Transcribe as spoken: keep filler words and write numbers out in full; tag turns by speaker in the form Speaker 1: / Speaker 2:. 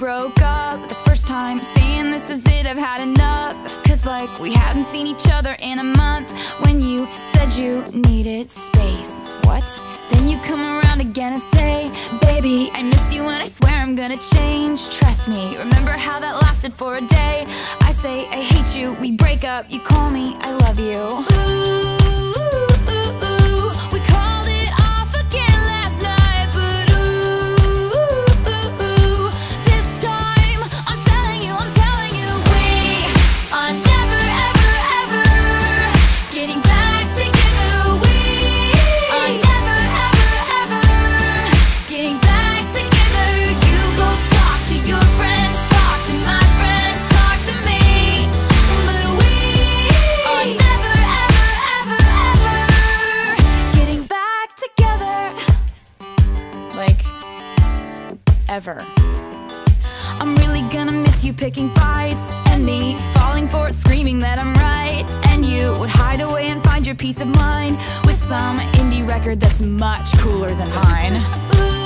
Speaker 1: broke up the first time, saying this is it, I've had enough. Cause like we hadn't seen each other in a month. When you said you needed space, what? Then you come around again and say, baby, I miss you and I swear I'm gonna change. Trust me, remember how that lasted for a day? I say I hate you, we break up, you call me I love you. Ooh, ooh, ooh, ooh. We called it off again last night, but ooh, ooh, ooh. This time, I'm telling you, I'm telling you, we are never, ever, ever getting back together. We are never, ever, ever getting back together. You go talk to your friends, talk to my friends, talk to me, but we are never, ever, ever, ever getting back together. Like, ever. I'm really gonna miss you picking fights, and me falling for it, screaming that I'm right. And you would hide away and find your peace of mind with some indie record that's much cooler than mine. Ooh.